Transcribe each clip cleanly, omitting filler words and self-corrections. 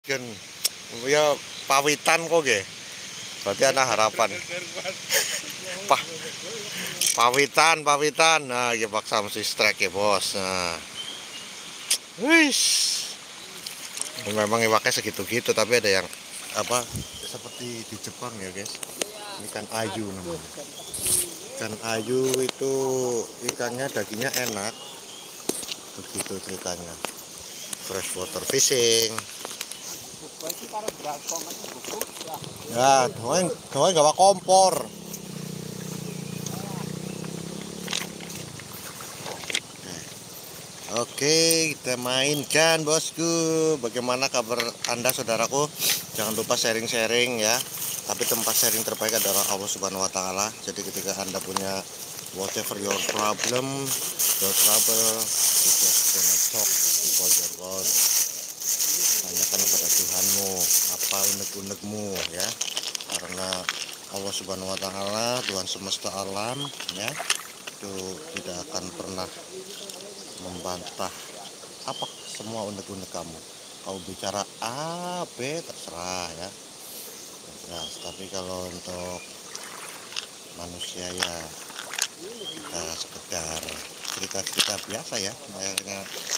Kan ya pawitan kok nggih. Berarti ada harapan. Pah, pawitan. Nah, ya paksa mesti strike ya, Bos. Nah. Wis. Memang iwaknya segitu-gitu tapi ada yang apa seperti di Jepang ya, guys. Ini kan ayu namanya. Ikan ayu itu ikannya dagingnya enak. Begitu ceritanya. Freshwater fishing. Ya, gawain gawa kompor. Oke, kita mainkan bosku. Bagaimana kabar Anda saudaraku? Jangan lupa sharing-sharing ya. Tapi tempat sharing terbaik adalah Allah Subhanahu wa taala. Jadi ketika Anda punya whatever your problem, your trouble, you just gonna talk about your God. Tanyakan kepada Tuhanmu apa unek-unekmu ya. Karena Allah Subhanahu wa taala, Tuhan semesta alam ya, itu tidak akan pernah membantah apa semua unek-unek kamu. Kau bicara A, B terserah ya. Nah, tapi kalau untuk manusia ya kita sekedar cerita-cerita biasa ya, layaknya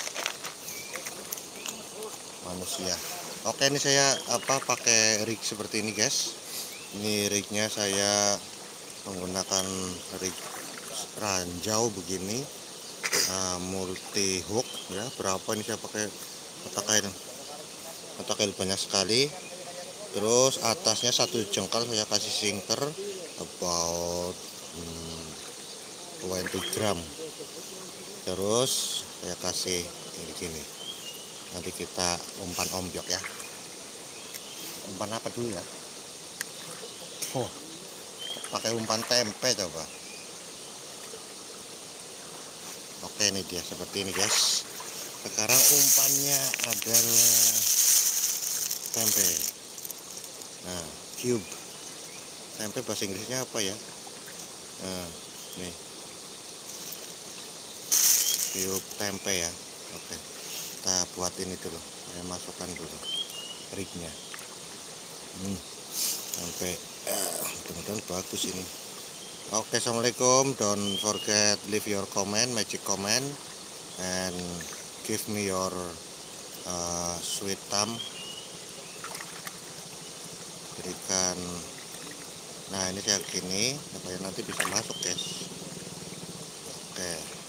manusia. Oke, ini saya pakai rig seperti ini guys. Ini rignya saya menggunakan rig ranjau begini, multi hook ya. Berapa ini saya pakai mata banyak sekali. Terus atasnya 1 jengkal saya kasih sinker about 20 gram. Terus saya kasih ini gini. Nanti kita umpan ombyok ya. Umpan apa dulu ya? Oh, pakai umpan tempe coba. Oke, ini dia seperti ini guys. Sekarang umpannya adalah tempe. Nah, cube. Tempe bahasa Inggrisnya apa ya? Nah, nih. Cube tempe ya. Oke. Kita buatin itu loh. Saya masukkan dulu rignya. Tempe. Mudah-mudahan bagus ini. Oke, assalamualaikum. Don't forget leave your comment, magic comment, and give me your sweet thumb. Berikan. Nah, ini kayak gini supaya nanti bisa masuk guys. Oke,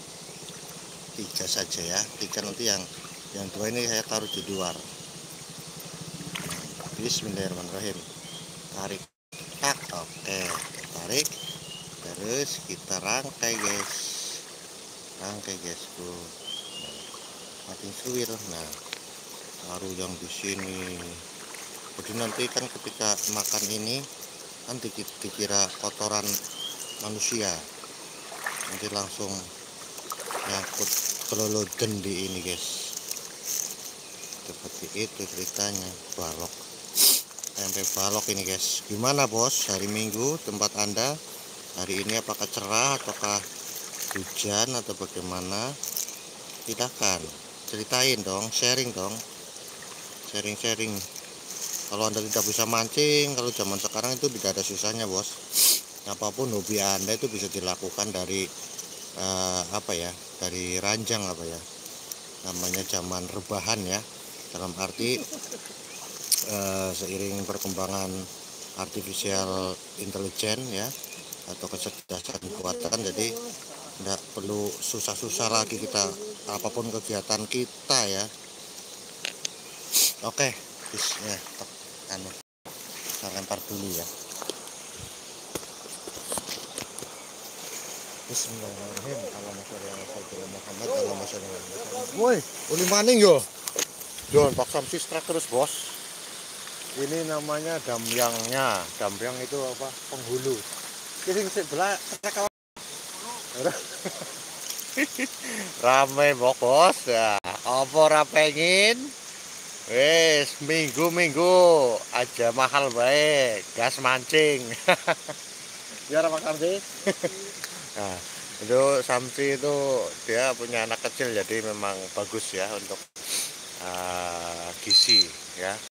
3 saja ya. 3 nanti yang 2 ini saya taruh di luar. Bismillahirrahmanirrahim. Tarik. Tak. Oke, tarik. Terus kita rangkai guys. Rangkai guysku. Makin suwir. Nah, taruh yang di sini. Jadi nanti kan ketika makan ini kan dikira kotoran manusia, nanti langsung nyangkut keloloden di ini guys. Seperti itu ceritanya. Balok, tempe balok ini guys. Gimana bos, hari Minggu tempat Anda hari ini apakah cerah ataukah hujan atau bagaimana? Silahkan ceritain dong, sharing dong, sharing. Kalau Anda tidak bisa mancing, kalau zaman sekarang itu tidak ada susahnya bos. Apapun hobi Anda itu bisa dilakukan dari dari ranjang namanya zaman rebahan ya. Dalam arti seiring perkembangan artificial intelligence ya, atau kecerdasan buatan, jadi tidak perlu susah-susah lagi kita apapun kegiatan kita ya. Oke, ya, kita lempar dulu ya. Bismillahirrahmanirrahim. Woi, uli maning yo. John paksa strike terus bos. Ini namanya damyangnya. Damyang itu apa? Penghulu. Kising sebelah trek rame bos ya. Apa ora pengin? Wes minggu aja mahal baik gas mancing. Biar apa sih? Nah, itu Samsi itu dia punya anak kecil jadi memang bagus ya untuk gizi ya.